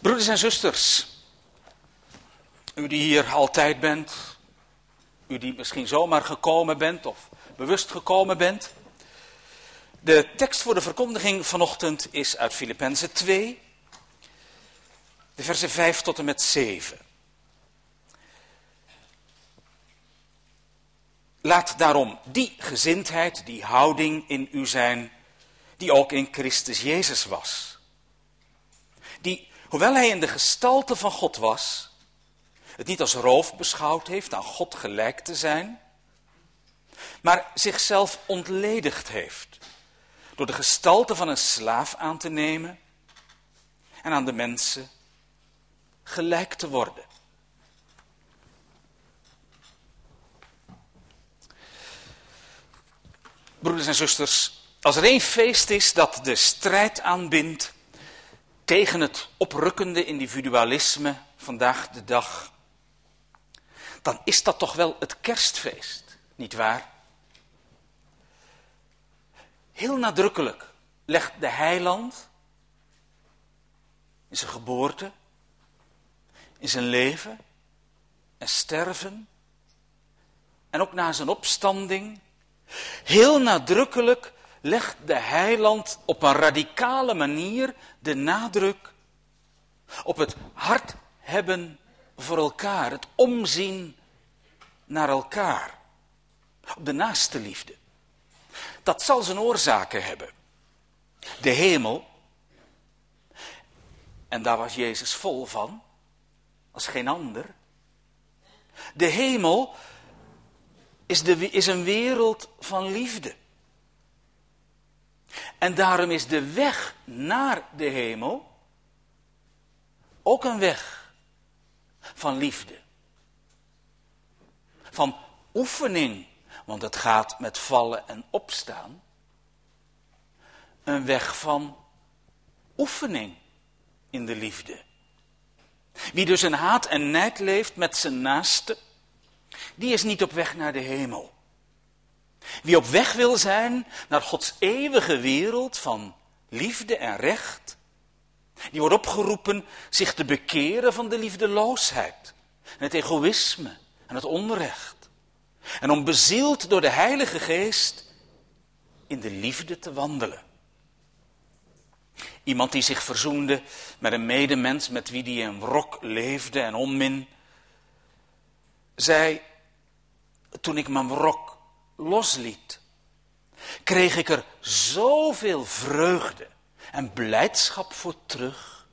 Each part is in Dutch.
Broeders en zusters, u die hier altijd bent, u die misschien zomaar gekomen bent of bewust gekomen bent. De tekst voor de verkondiging vanochtend is uit Filippenzen 2, de versen 5 tot en met 7. Laat daarom die gezindheid, die houding in u zijn, die ook in Christus Jezus was. Die, hoewel hij in de gestalte van God was, het niet als roof beschouwd heeft aan God gelijk te zijn, maar zichzelf ontledigd heeft door de gestalte van een slaaf aan te nemen en aan de mensen gelijk te worden. Broeders en zusters, als er één feest is dat de strijd aanbindt tegen het oprukkende individualisme vandaag de dag, dan is dat toch wel het kerstfeest, nietwaar? Heel nadrukkelijk legt de heiland in zijn geboorte, in zijn leven en sterven en ook na zijn opstanding, heel nadrukkelijk legt de heiland op een radicale manier de nadruk op het hart hebben voor elkaar, het omzien naar elkaar, op de naaste liefde. Dat zal zijn oorzaken hebben. De hemel, en daar was Jezus vol van, als geen ander. De hemel is een wereld van liefde. En daarom is de weg naar de hemel ook een weg van liefde. Van oefening, want het gaat met vallen en opstaan. Een weg van oefening in de liefde. Wie dus in haat en nijd leeft met zijn naaste, die is niet op weg naar de hemel. Wie op weg wil zijn naar Gods eeuwige wereld van liefde en recht, die wordt opgeroepen zich te bekeren van de liefdeloosheid, en het egoïsme en het onrecht. En om bezield door de Heilige Geest in de liefde te wandelen. Iemand die zich verzoende met een medemens met wie die in wrok leefde en onmin, zei: toen ik mijn wrok losliet, kreeg ik er zoveel vreugde en blijdschap voor terug.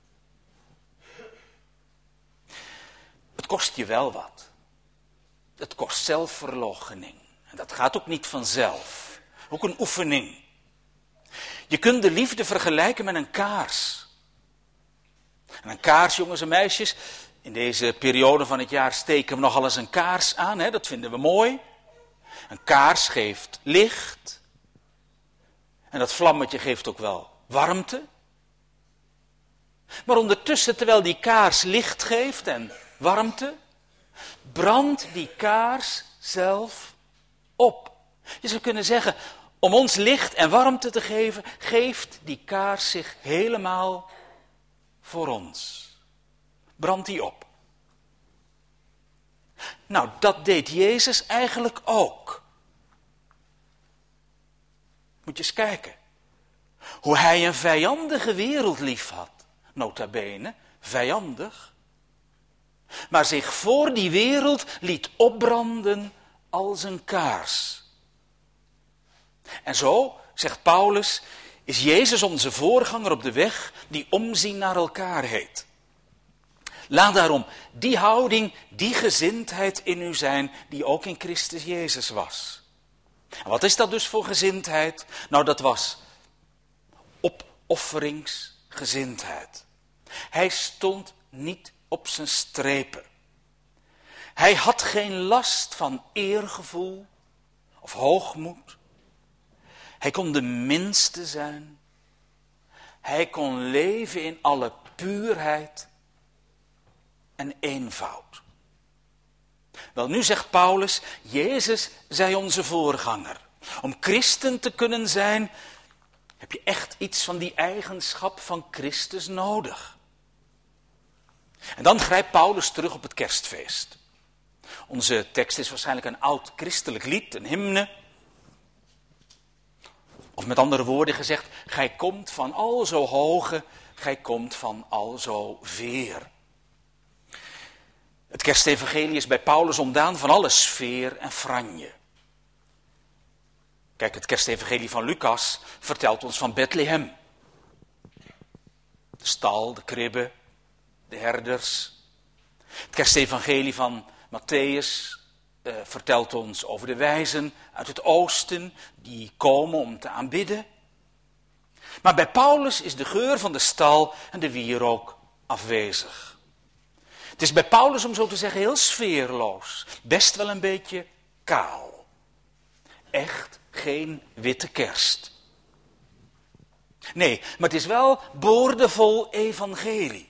Het kost je wel wat. Het kost zelfverloochening. En dat gaat ook niet vanzelf. Ook een oefening. Je kunt de liefde vergelijken met een kaars. En een kaars, jongens en meisjes, in deze periode van het jaar steken we nogal eens een kaars aan. Hè? Dat vinden we mooi. Een kaars geeft licht. En dat vlammetje geeft ook wel warmte. Maar ondertussen, terwijl die kaars licht geeft en warmte, brandt die kaars zelf op. Je zou kunnen zeggen, om ons licht en warmte te geven, geeft die kaars zich helemaal voor ons. Brandt die op. Nou, dat deed Jezus eigenlijk ook. Moet je eens kijken. Hoe hij een vijandige wereld lief had. Nota bene, vijandig. Maar zich voor die wereld liet opbranden als een kaars. En zo, zegt Paulus, is Jezus onze voorganger op de weg die omzien naar elkaar heet. Laat daarom die houding, die gezindheid in u zijn, die ook in Christus Jezus was. En wat is dat dus voor gezindheid? Nou, dat was opofferingsgezindheid. Hij stond niet op zijn strepen. Hij had geen last van eergevoel of hoogmoed. Hij kon de minste zijn. Hij kon leven in alle puurheid en eenvoud. Wel, nu zegt Paulus, Jezus zij onze voorganger. Om christen te kunnen zijn, heb je echt iets van die eigenschap van Christus nodig. En dan grijpt Paulus terug op het kerstfeest. Onze tekst is waarschijnlijk een oud christelijk lied, een hymne. Of met andere woorden gezegd, gij komt van al zo hoge, gij komt van al zo veer. Het kerstevangelie is bij Paulus ontdaan van alle sfeer en franje. Kijk, het kerstevangelie van Lucas vertelt ons van Bethlehem. De stal, de kribbe, de herders. Het kerstevangelie van Mattheüs vertelt ons over de wijzen uit het oosten die komen om te aanbidden. Maar bij Paulus is de geur van de stal en de wierook afwezig. Het is bij Paulus, om zo te zeggen, heel sfeerloos. Best wel een beetje kaal. Echt geen witte kerst. Nee, maar het is wel boordevol evangelie.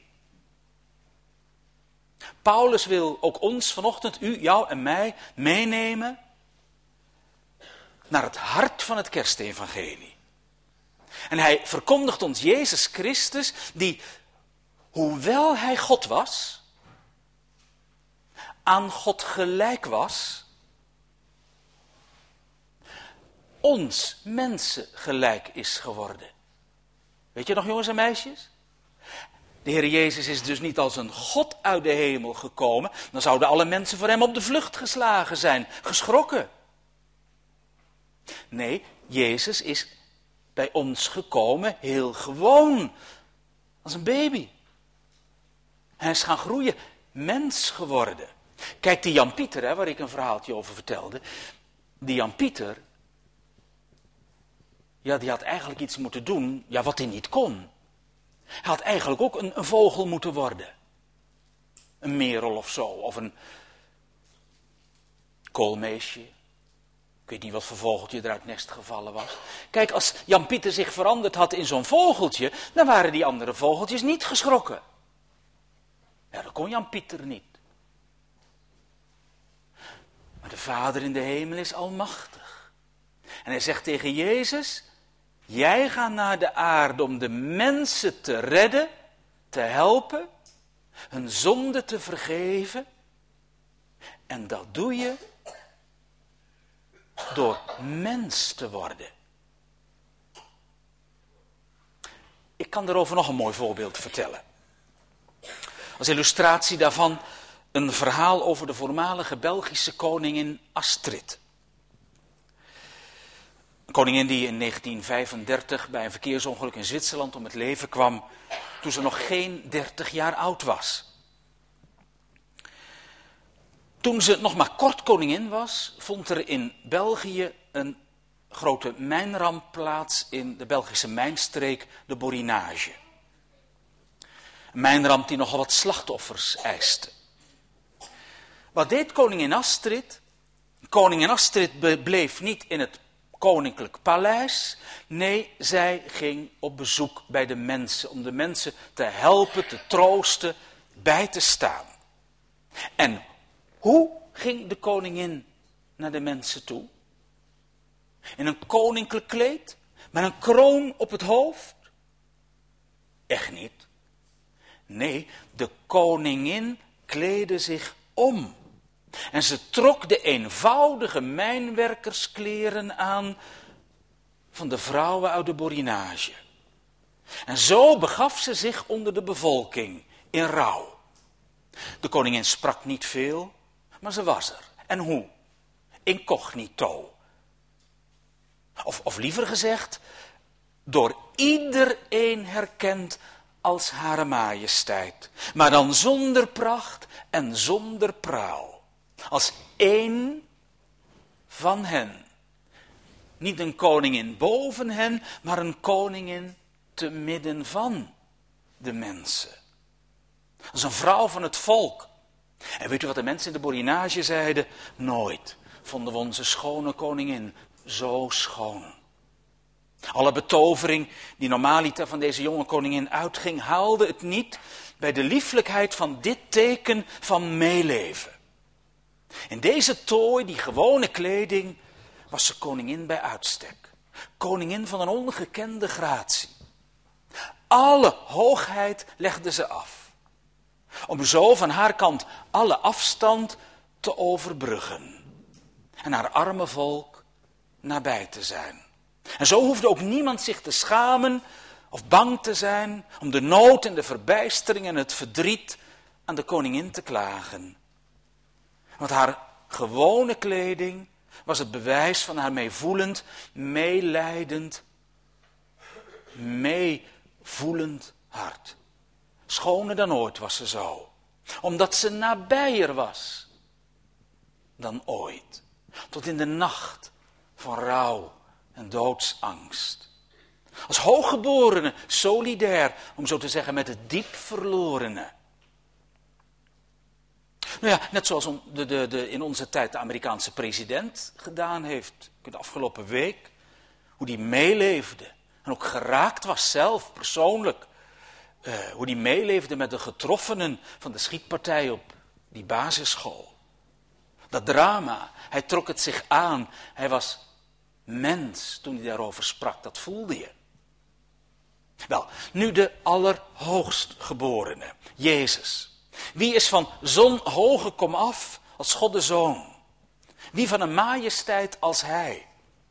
Paulus wil ook ons vanochtend, u, jou en mij, meenemen naar het hart van het kerstevangelie. En hij verkondigt ons Jezus Christus, die, hoewel hij God was, aan God gelijk was, ons mensen gelijk is geworden. Weet je nog, jongens en meisjes? De Heer Jezus is dus niet als een God uit de hemel gekomen. Dan zouden alle mensen voor hem op de vlucht geslagen zijn, geschrokken. Nee, Jezus is bij ons gekomen heel gewoon. Als een baby. Hij is gaan groeien, mens geworden. Kijk, die Jan Pieter, waar ik een verhaaltje over vertelde. Die Jan Pieter, ja, die had eigenlijk iets moeten doen, ja, wat hij niet kon. Hij had eigenlijk ook een vogel moeten worden. Een merel of zo, of een koolmeesje. Ik weet niet wat voor vogeltje er uit het nest gevallen was. Kijk, als Jan Pieter zich veranderd had in zo'n vogeltje, dan waren die andere vogeltjes niet geschrokken. Ja, dat kon Jan Pieter niet. Maar de Vader in de hemel is almachtig. En hij zegt tegen Jezus, jij gaat naar de aarde om de mensen te redden, te helpen, hun zonde te vergeven. En dat doe je door mens te worden. Ik kan daarover nog een mooi voorbeeld vertellen. Als illustratie daarvan een verhaal over de voormalige Belgische koningin Astrid. Een koningin die in 1935 bij een verkeersongeluk in Zwitserland om het leven kwam toen ze nog geen 30 jaar oud was. Toen ze nog maar kort koningin was, vond er in België een grote mijnramp plaats in de Belgische mijnstreek, de Borinage. Een mijnramp die nogal wat slachtoffers eiste. Wat deed koningin Astrid? Koningin Astrid bleef niet in het koninklijk paleis. Nee, zij ging op bezoek bij de mensen, om de mensen te helpen, te troosten, bij te staan. En hoe ging de koningin naar de mensen toe? In een koninklijk kleed? Met een kroon op het hoofd? Echt niet. Nee, de koningin kleedde zich om. En ze trok de eenvoudige mijnwerkerskleren aan van de vrouwen uit de Borinage. En zo begaf ze zich onder de bevolking in rouw. De koningin sprak niet veel, maar ze was er. En hoe? Incognito. Of liever gezegd, door iedereen herkend als Hare Majesteit. Maar dan zonder pracht en zonder praal. Als één van hen. Niet een koningin boven hen, maar een koningin te midden van de mensen. Als een vrouw van het volk. En weet u wat de mensen in de Borinage zeiden? Nooit vonden we onze schone koningin zo schoon. Alle betovering die normaliter van deze jonge koningin uitging, haalde het niet bij de lieflijkheid van dit teken van meeleven. In deze tooi, die gewone kleding, was ze koningin bij uitstek. Koningin van een ongekende gratie. Alle hoogheid legde ze af. Om zo van haar kant alle afstand te overbruggen. En haar arme volk nabij te zijn. En zo hoefde ook niemand zich te schamen of bang te zijn om de nood en de verbijstering en het verdriet aan de koningin te klagen. Want haar gewone kleding was het bewijs van haar meevoelend, meelijdend, meevoelend hart. Schoner dan ooit was ze zo, omdat ze nabijer was dan ooit. Tot in de nacht van rouw en doodsangst. Als hooggeborene, solidair, om zo te zeggen, met het diep verlorene. Nou ja, net zoals in onze tijd de Amerikaanse president gedaan heeft, de afgelopen week. Hoe die meeleefde en ook geraakt was zelf, persoonlijk. Hoe die meeleefde met de getroffenen van de schietpartij op die basisschool. Dat drama, hij trok het zich aan. Hij was mens toen hij daarover sprak, dat voelde je. Wel, nu de allerhoogstgeborene, Jezus. Wie is van zo'n hoge komaf als God de Zoon? Wie van een majesteit als Hij?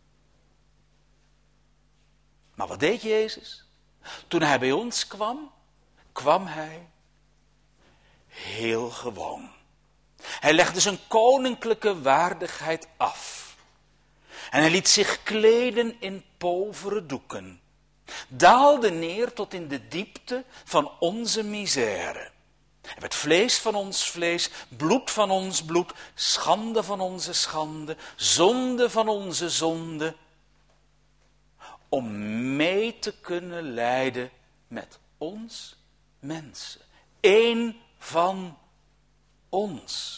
Maar wat deed Jezus? Toen Hij bij ons kwam, kwam Hij heel gewoon. Hij legde zijn koninklijke waardigheid af. En hij liet zich kleden in povere doeken. Daalde neer tot in de diepte van onze misère. Hij werd vlees van ons vlees, bloed van ons bloed, schande van onze schande, zonde van onze zonde. Om mee te kunnen lijden met ons mensen. Eén van ons.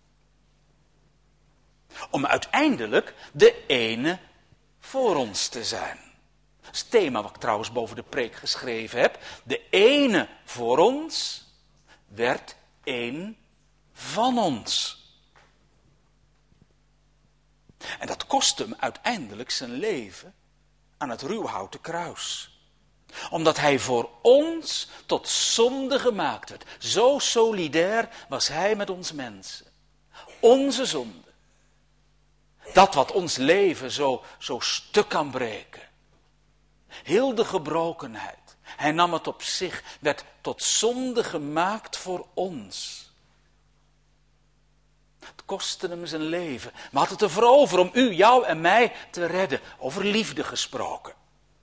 Om uiteindelijk de ene voor ons te zijn. Dat is het thema wat ik trouwens boven de preek geschreven heb. De ene voor ons werd één van ons. En dat kost hem uiteindelijk zijn leven aan het ruwhouten kruis. Omdat hij voor ons tot zonde gemaakt werd. Zo solidair was hij met ons mensen. Onze zonde. Dat wat ons leven zo stuk kan breken. Heel de gebrokenheid. Hij nam het op zich, werd tot zonde gemaakt voor ons. Het kostte hem zijn leven, maar had het ervoor over om u, jou en mij te redden. Over liefde gesproken.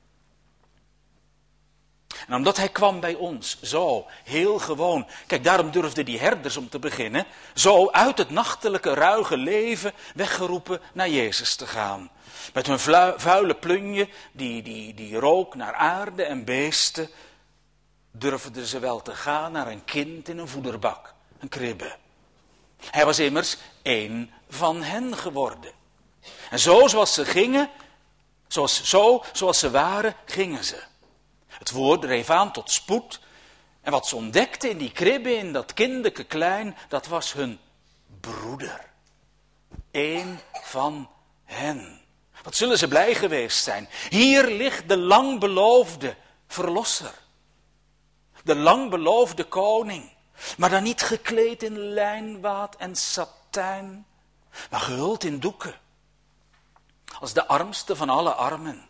En omdat hij kwam bij ons, zo, heel gewoon. Kijk, daarom durfden die herders om te beginnen, zo uit het nachtelijke ruige leven weggeroepen naar Jezus te gaan. Met hun vuile plunje, die rook naar aarde en beesten, durfden ze wel te gaan naar een kind in een voederbak, een kribbe. Hij was immers één van hen geworden. En zoals ze gingen, zoals ze waren, gingen ze. Het woord dreef aan tot spoed. En wat ze ontdekten in die kribbe, in dat kindeke klein, dat was hun broeder. Eén van hen. Wat zullen ze blij geweest zijn. Hier ligt de lang beloofde verlosser. De lang beloofde koning. Maar dan niet gekleed in lijnwaad en satijn, maar gehuld in doeken. Als de armste van alle armen.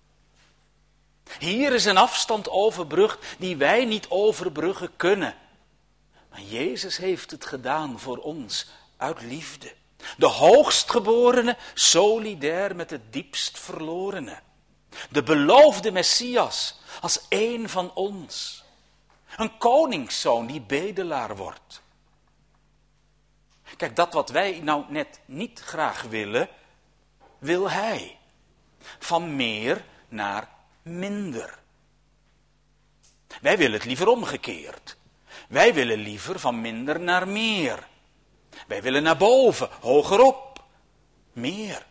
Hier is een afstand overbrugd die wij niet overbruggen kunnen. Maar Jezus heeft het gedaan voor ons uit liefde. De hoogstgeborene, solidair met het diepst verlorene. De beloofde Messias als één van ons. Een koningszoon die bedelaar wordt. Kijk, dat wat wij nou net niet graag willen, wil hij. Van meer naar minder. Wij willen het liever omgekeerd. Wij willen liever van minder naar meer. Wij willen naar boven, hogerop, meer.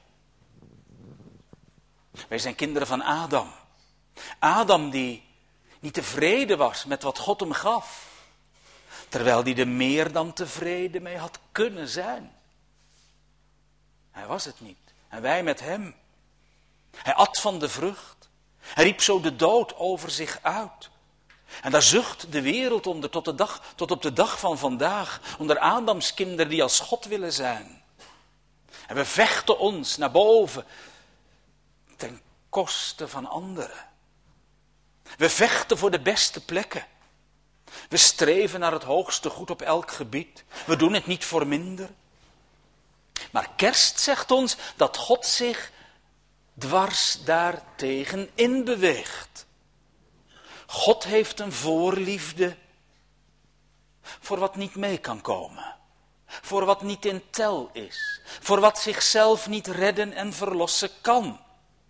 Wij zijn kinderen van Adam. Adam die niet tevreden was met wat God hem gaf. Terwijl hij er meer dan tevreden mee had kunnen zijn. Hij was het niet. En wij met hem. Hij at van de vrucht. Hij riep zo de dood over zich uit. En daar zucht de wereld onder tot op de dag van vandaag. Onder Adamskinderen die als God willen zijn. En we vechten ons naar boven ten koste van anderen. We vechten voor de beste plekken. We streven naar het hoogste goed op elk gebied. We doen het niet voor minder. Maar kerst zegt ons dat God zich dwars daartegen inbeweegt. God heeft een voorliefde voor wat niet mee kan komen. Voor wat niet in tel is. Voor wat zichzelf niet redden en verlossen kan.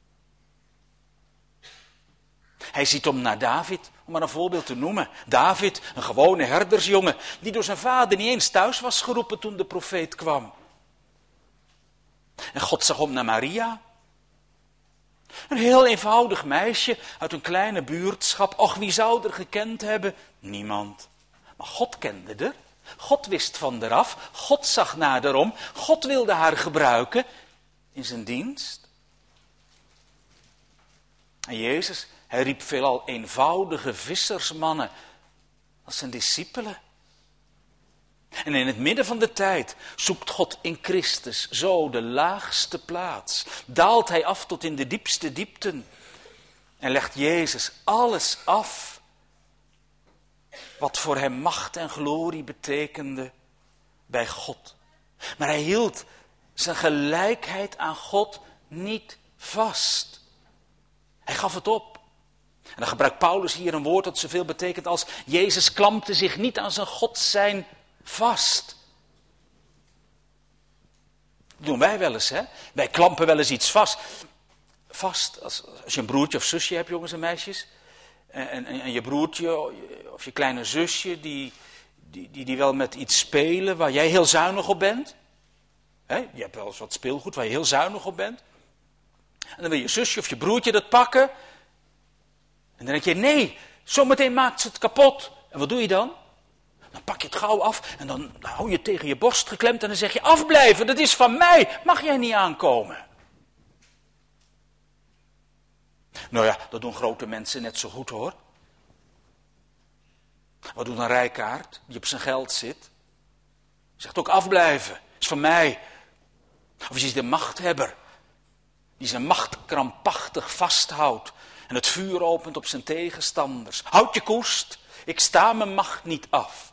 Hij ziet om naar David, om maar een voorbeeld te noemen. David, een gewone herdersjongen, die door zijn vader niet eens thuis was geroepen toen de profeet kwam. En God zag om naar Maria. Een heel eenvoudig meisje uit een kleine buurtschap. Och, wie zou er gekend hebben? Niemand. Maar God kende er. God wist van eraf. God zag naar erom. God wilde haar gebruiken in zijn dienst. En Jezus, hij riep veelal eenvoudige vissersmannen als zijn discipelen. En in het midden van de tijd zoekt God in Christus zo de laagste plaats. Daalt hij af tot in de diepste diepten. En legt Jezus alles af wat voor hem macht en glorie betekende bij God. Maar hij hield zijn gelijkheid aan God niet vast. Hij gaf het op. En dan gebruikt Paulus hier een woord dat zoveel betekent als Jezus klampte zich niet aan zijn God zijn vast. Dat doen wij wel eens, hè? Wij klampen wel eens iets vast. Vast, als je een broertje of zusje hebt, jongens en meisjes. En je broertje of je kleine zusje, die wel met iets spelen waar jij heel zuinig op bent. Hè? Je hebt wel eens wat speelgoed waar je heel zuinig op bent. En dan wil je zusje of je broertje dat pakken. En dan denk je, nee, zometeen maakt ze het kapot. En wat doe je dan? Dan pak je het gauw af en dan hou je het tegen je borst geklemd en dan zeg je, afblijven, dat is van mij, mag jij niet aankomen. Nou ja, dat doen grote mensen net zo goed hoor. Wat doet een rijkaard die op zijn geld zit? Zegt ook afblijven, is van mij. Of je ziet de machthebber die zijn macht krampachtig vasthoudt en het vuur opent op zijn tegenstanders. Houd je koest, ik sta mijn macht niet af.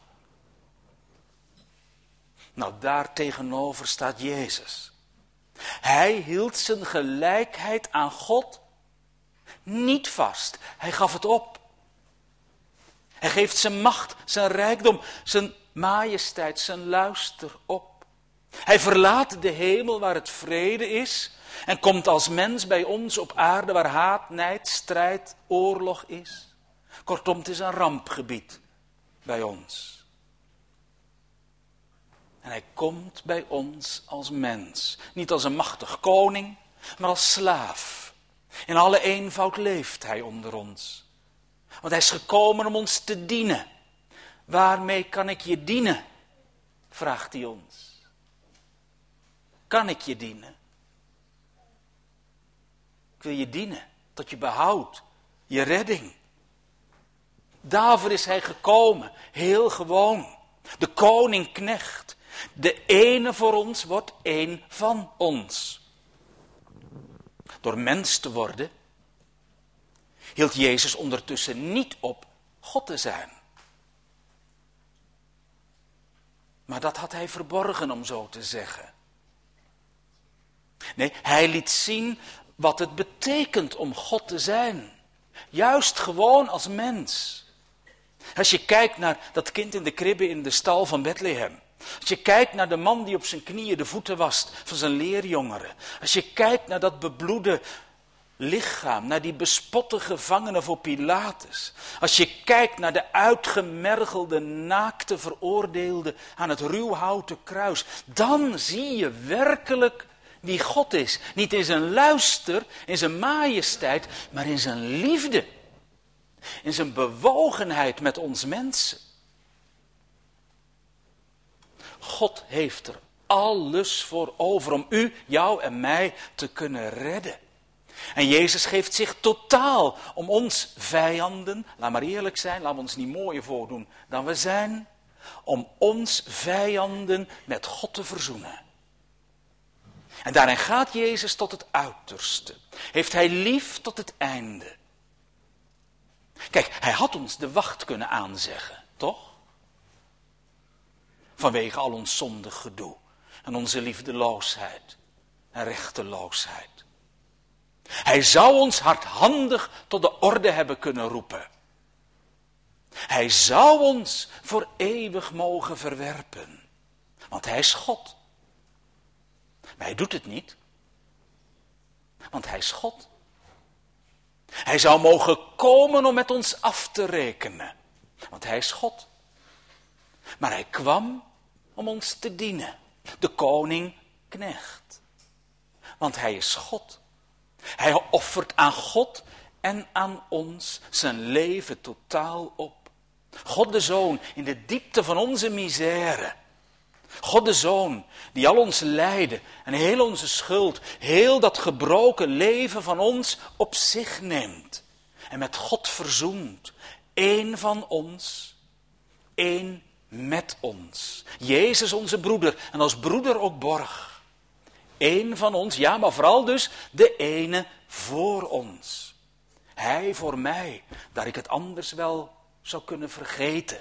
Nou, daar tegenover staat Jezus. Hij hield zijn gelijkheid aan God niet vast. Hij gaf het op. Hij geeft zijn macht, zijn rijkdom, zijn majesteit, zijn luister op. Hij verlaat de hemel waar het vrede is en komt als mens bij ons op aarde waar haat, nijd, strijd, oorlog is. Kortom, het is een rampgebied bij ons. En hij komt bij ons als mens. Niet als een machtig koning, maar als slaaf. In alle eenvoud leeft hij onder ons. Want hij is gekomen om ons te dienen. Waarmee kan ik je dienen? Vraagt hij ons. Kan ik je dienen? Ik wil je dienen tot je behoud, je redding. Daarvoor is hij gekomen, heel gewoon. De koning-knecht. De ene voor ons wordt één van ons. Door mens te worden, hield Jezus ondertussen niet op God te zijn. Maar dat had hij verborgen, om zo te zeggen. Nee, hij liet zien wat het betekent om God te zijn. Juist gewoon als mens. Als je kijkt naar dat kind in de kribbe in de stal van Bethlehem. Als je kijkt naar de man die op zijn knieën de voeten wast van zijn leerjongeren. Als je kijkt naar dat bebloede lichaam, naar die bespotte gevangenen voor Pilatus. Als je kijkt naar de uitgemergelde, naakte veroordeelde aan het ruwhouten kruis. Dan zie je werkelijk wie God is. Niet in zijn luister, in zijn majesteit, maar in zijn liefde. In zijn bewogenheid met ons mensen. God heeft er alles voor over om u, jou en mij te kunnen redden. En Jezus geeft zich totaal om ons vijanden, laat maar eerlijk zijn, laten we ons niet mooier voordoen dan we zijn, om ons vijanden met God te verzoenen. En daarin gaat Jezus tot het uiterste. Heeft hij lief tot het einde. Kijk, hij had ons de wacht kunnen aanzeggen, toch? Vanwege al ons zondig gedoe en onze liefdeloosheid en rechteloosheid. Hij zou ons hardhandig tot de orde hebben kunnen roepen. Hij zou ons voor eeuwig mogen verwerpen. Want hij is God. Maar hij doet het niet. Want hij is God. Hij zou mogen komen om met ons af te rekenen. Want hij is God. Maar hij kwam om ons te dienen. De koning knecht. Want hij is God. Hij offert aan God en aan ons zijn leven totaal op. God de Zoon in de diepte van onze misère. God de Zoon die al ons lijden en heel onze schuld, heel dat gebroken leven van ons op zich neemt. En met God verzoent. Eén van ons, één met ons. Jezus onze broeder en als broeder ook borg. Eén van ons, ja, maar vooral dus de ene voor ons. Hij voor mij, dat ik het anders wel zou kunnen vergeten.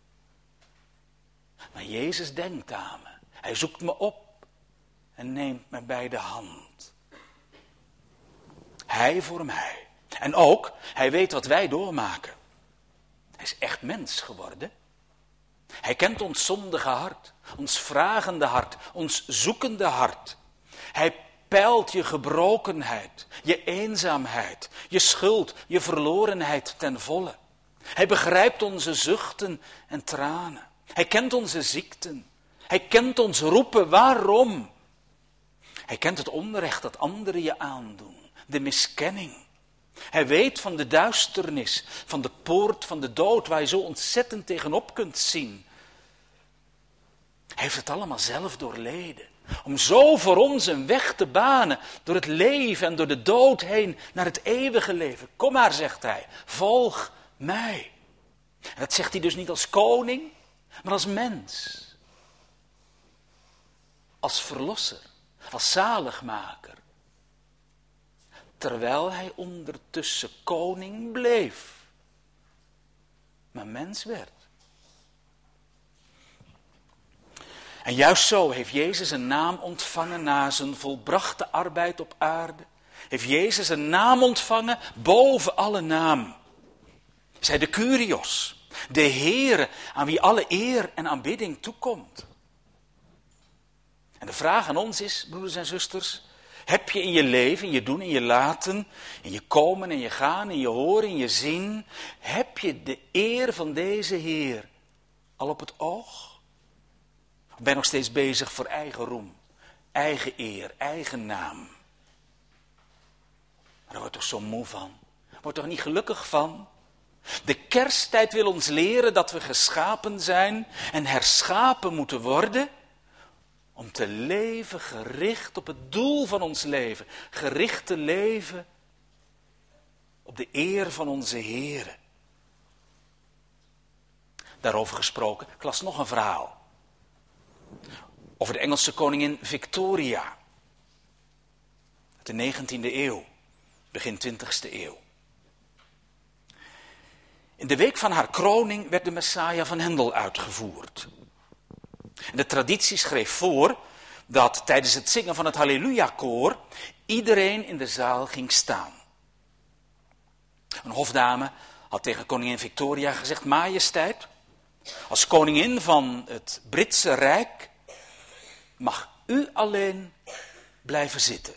Maar Jezus denkt aan me. Hij zoekt me op en neemt me bij de hand. Hij voor mij. En ook, hij weet wat wij doormaken. Hij is echt mens geworden. Hij kent ons zondige hart, ons vragende hart, ons zoekende hart. Hij peilt je gebrokenheid, je eenzaamheid, je schuld, je verlorenheid ten volle. Hij begrijpt onze zuchten en tranen. Hij kent onze ziekten. Hij kent ons roepen, waarom? Hij kent het onrecht dat anderen je aandoen, de miskenning. Hij weet van de duisternis, van de poort van de dood, waar je zo ontzettend tegenop kunt zien. Hij heeft het allemaal zelf doorleden. Om zo voor ons een weg te banen, door het leven en door de dood heen naar het eeuwige leven. Kom maar, zegt hij, volg mij. En dat zegt hij dus niet als koning, maar als mens. Als verlosser, als zaligmaker. Terwijl hij ondertussen koning bleef, maar mens werd. En juist zo heeft Jezus een naam ontvangen na zijn volbrachte arbeid op aarde. Heeft Jezus een naam ontvangen boven alle naam. Zij de Kyrios, de Heere aan wie alle eer en aanbidding toekomt. En de vraag aan ons is, broeders en zusters, heb je in je leven, in je doen, in je laten, in je komen en je gaan, in je horen, in je zien, heb je de eer van deze Heer al op het oog? Of ben je nog steeds bezig voor eigen roem, eigen eer, eigen naam? Maar daar word je toch zo moe van? Word toch niet gelukkig van? De kersttijd wil ons leren dat we geschapen zijn en herschapen moeten worden om te leven gericht op het doel van ons leven. Gericht te leven op de eer van onze Heere. Daarover gesproken, ik las nog een verhaal. Over de Engelse koningin Victoria. Uit de 19e eeuw, begin 20e eeuw. In de week van haar kroning werd de Messiah van Hendel uitgevoerd. En de traditie schreef voor dat tijdens het zingen van het Halleluja-koor iedereen in de zaal ging staan. Een hofdame had tegen koningin Victoria gezegd: Majesteit, als koningin van het Britse Rijk mag u alleen blijven zitten.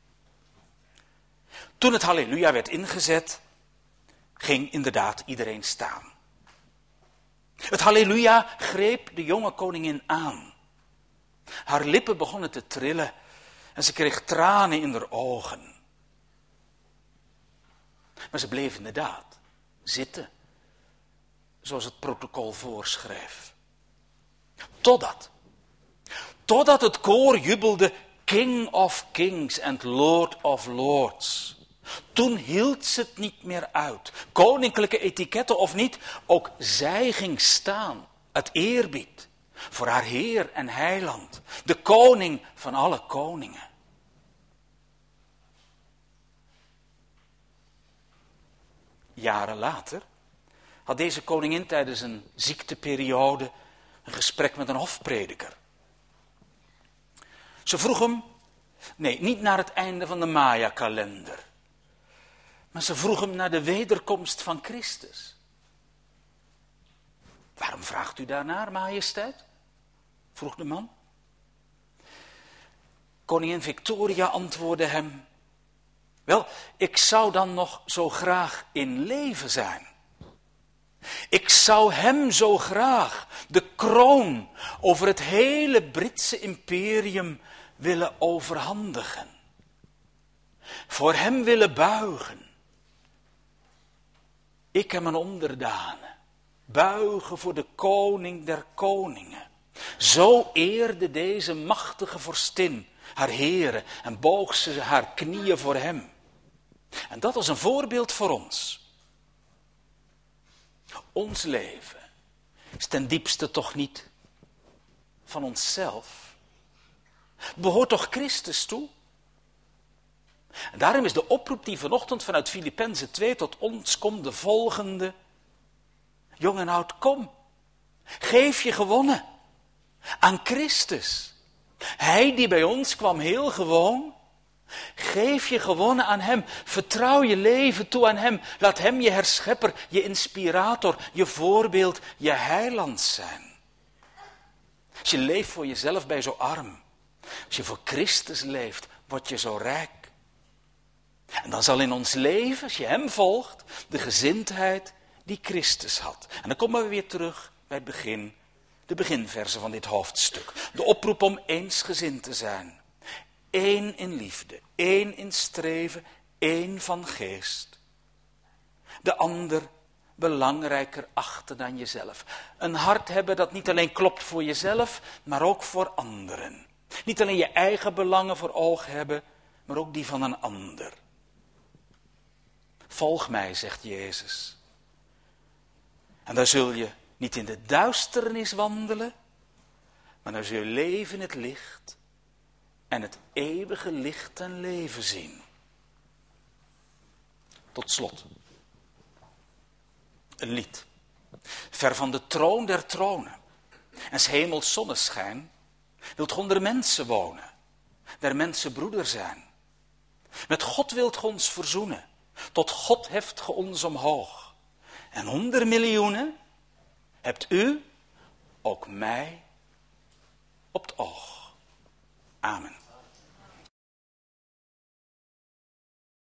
Toen het Halleluja werd ingezet, ging inderdaad iedereen staan. Het Halleluja greep de jonge koningin aan. Haar lippen begonnen te trillen en ze kreeg tranen in haar ogen. Maar ze bleef inderdaad zitten, zoals het protocol voorschreef. Totdat het koor jubelde: King of Kings and Lord of Lords. Toen hield ze het niet meer uit. Koninklijke etiketten of niet, ook zij ging staan uit eerbied voor haar Heer en Heiland, de koning van alle koningen. Jaren later had deze koningin tijdens een ziekteperiode een gesprek met een hofprediker. Ze vroeg hem, nee, niet naar het einde van de Maya-kalender, maar ze vroeg hem naar de wederkomst van Christus. Waarom vraagt u daarnaar, majesteit? Vroeg de man. Koningin Victoria antwoordde hem, wel, ik zou dan nog zo graag in leven zijn. Ik zou hem zo graag de kroon over het hele Britse imperium willen overhandigen. Voor hem willen buigen. Ik en mijn onderdanen buigen voor de koning der koningen. Zo eerde deze machtige vorstin haar heren en boog ze haar knieën voor hem. En dat is een voorbeeld voor ons. Ons leven is ten diepste toch niet van onszelf. Behoort toch Christus toe? En daarom is de oproep die vanochtend vanuit Filippenzen 2 tot ons komt de volgende. Jong en oud, kom. Geef je gewonnen aan Christus. Hij die bij ons kwam heel gewoon. Geef je gewonnen aan hem. Vertrouw je leven toe aan hem. Laat hem je herschepper, je inspirator, je voorbeeld, je heiland zijn. Als je leeft voor jezelf, ben je zo arm. Als je voor Christus leeft, word je zo rijk. En dan zal in ons leven, als je hem volgt, de gezindheid die Christus had. En dan komen we weer terug bij het begin, de beginversen van dit hoofdstuk. De oproep om eensgezind te zijn. Eén in liefde, één in streven, één van geest. De ander belangrijker achten dan jezelf. Een hart hebben dat niet alleen klopt voor jezelf, maar ook voor anderen. Niet alleen je eigen belangen voor ogen hebben, maar ook die van een ander. Volg mij, zegt Jezus. En dan zul je niet in de duisternis wandelen, maar dan zul je leven in het licht en het eeuwige licht en leven zien. Tot slot. Een lied. Ver van de troon der tronen en 's hemels zonneschijn wilt ge onder mensen wonen, der mensen broeder zijn. Met God wilt ge ons verzoenen, tot God heft ge ons omhoog. En 100 miljoenen hebt u ook mij op het oog. Amen.